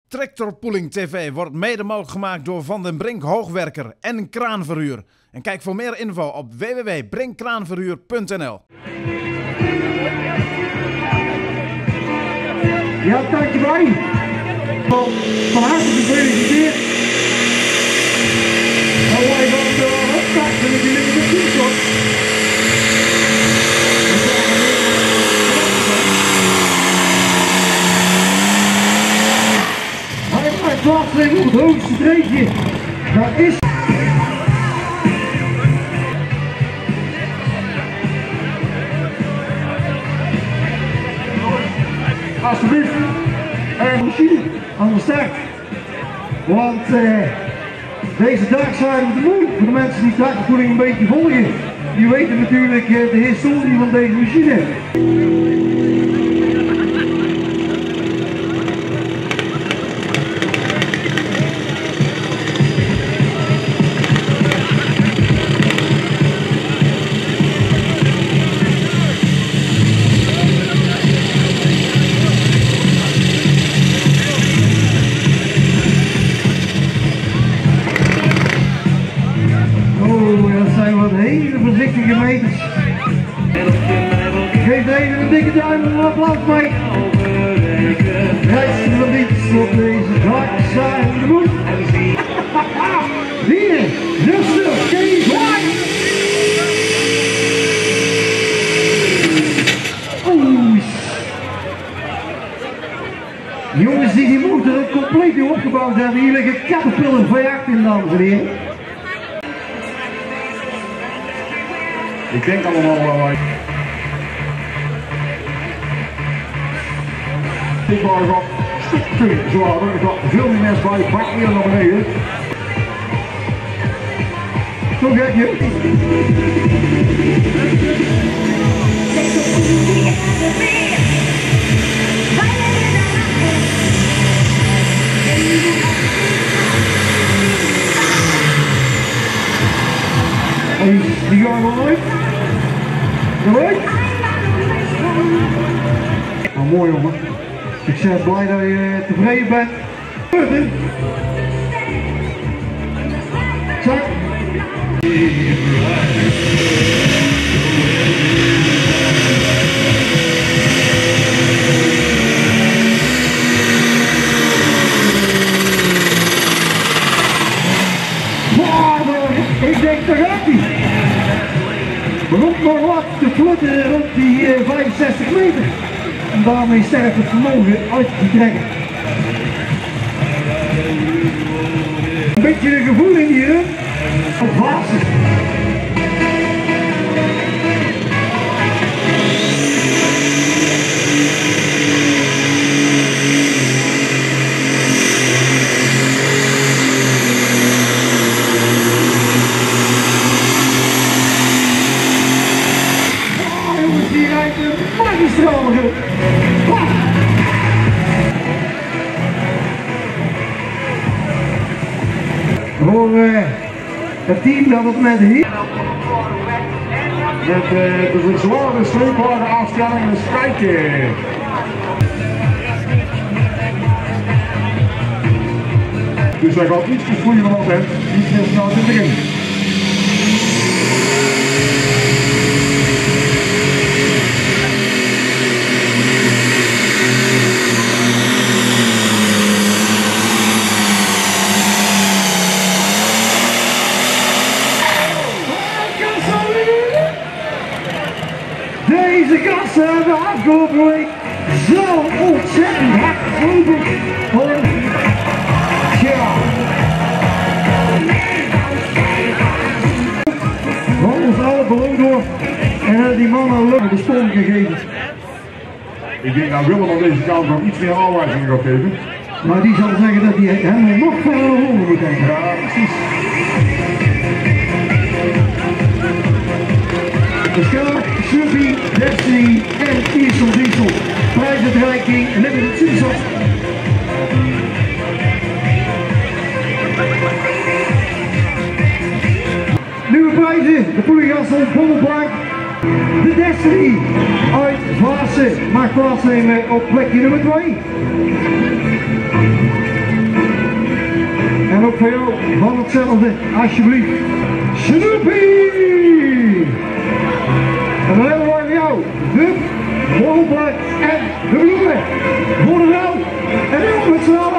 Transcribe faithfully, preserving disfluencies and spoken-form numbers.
TractorpullingTV wordt mede mogelijk gemaakt door Van den Brink Hoogwerker en Kraanverhuur. En kijk voor meer info op w w w punt brinkkraanverhuur punt n l. Ja, dankjewel. Van harte gefeliciteerd. En wij gaan de opstart en ik jullie de toekomst. Hij maakt plaatsing op het hoogste treedje. Dat is... Alsjeblieft, een machine aan de start. Want uh, deze dag zijn we te mooi voor de mensen die tractorpulling een beetje volgen. Die weten natuurlijk uh, de historie van deze machine. Hele voorzichtige meters. Geef even een dikke duim en een applaus mee. Rechts van iets op deze dag zijn de moed. Hier, Gastel, Kees, White. Oeh. Jongens die die motor compleet nu opgebouwd hebben, hier liggen Caterpillar V acht in, dames en heren. Ik denk allemaal wel uit. Ik wou nog een stuk zwaarder, ik had veel meer mensen bij, pak eerder naar beneden. Zo gek je. Hey, die gaan wel uit. Goed? Nou, mooi jongen. Ik ben blij dat je tevreden bent. Zak. Ik denk, daar gaat hij. Rond maar wat te flutteren rond die uh, vijfenzestig meter. En daarmee sterft het vermogen uit te trekken. Een beetje een gevoel in hier. Op basis. Die rijdt een magistrale. Voor uh, het team dat het met hier. Met uh, de zware sleepbare afstelling en strijken. Dus hij gaat iets te groeien van altijd, iets meer snel te beginnen. Deze gasten hebben afgelopen week zo ontzettend hard gelopen. Ja. Want ons alle beloond door en die mannen lukken de stom gegeven. Ik denk dat Willem aan deze kant nog iets meer aanwijzingen gaat geven. Maar die zal zeggen dat hij helemaal nog verder naar onder moet denken. Ja, precies. De Schaar, Subi, Destiny en Diesel Diesel. Prijsuitreiking, limited season. Nieuwe prijzen, de Gastel Bommelblank. De Destiny uit Vaassen mag plaatsnemen op plekje nummer twee. ook voor jou van hetzelfde, alsjeblieft. Snoopy! En dan hebben we voor jou de volblad en de bloemen voor de vrouw. En ook met z'n allen.